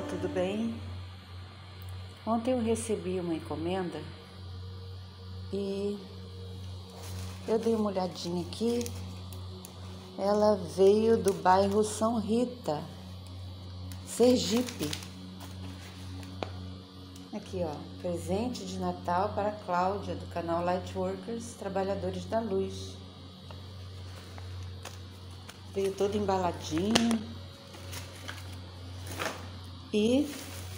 tudo bem? Ontem eu recebi uma encomenda e eu dei uma olhadinha aqui. Ela veio do bairro São Rita, Sergipe. Aqui, ó, presente de Natal para a Cláudia, do canal Lightworkers, Trabalhadores da Luz. Veio todo embaladinho e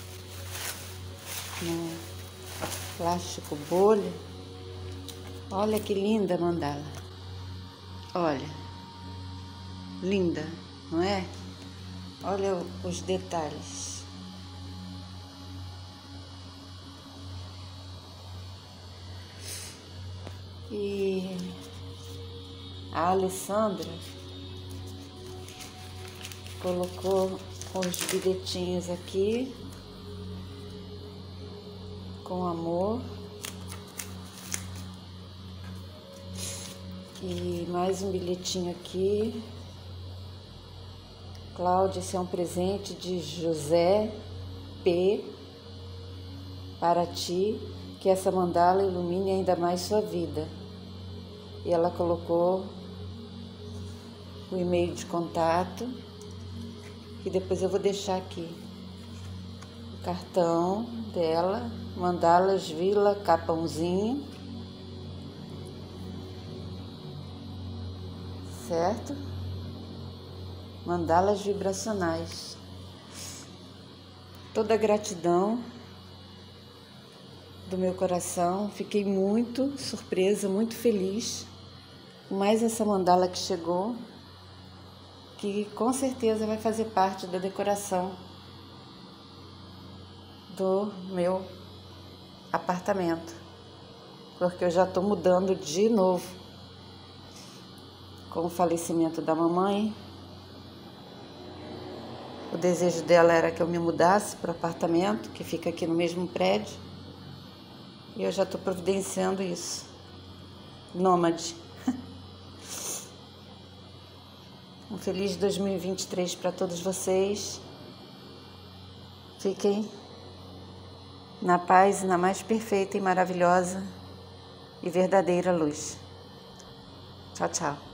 no plástico bolha. Olha que linda a mandala. Olha, linda, não é? Olha os detalhes. E a Alessandra colocou os bilhetinhos aqui com amor e mais um bilhetinho aqui. Cláudia, esse é um presente de José P para ti, que essa mandala ilumine ainda mais sua vida. E ela colocou o e-mail de contato, que depois eu vou deixar aqui o cartão dela, Mandalas Vila Capãozinho, certo? Mandalas vibracionais. Toda a gratidão do meu coração, fiquei muito surpresa, muito feliz com mais essa mandala que chegou, que com certeza vai fazer parte da decoração do meu apartamento, porque eu já estou mudando de novo. Com o falecimento da mamãe, o desejo dela era que eu me mudasse para o apartamento, que fica aqui no mesmo prédio, e eu já estou providenciando isso. Nômade. Um feliz 2023 para todos vocês. Fiquem na paz e na mais perfeita e maravilhosa e verdadeira luz. Tchau, tchau.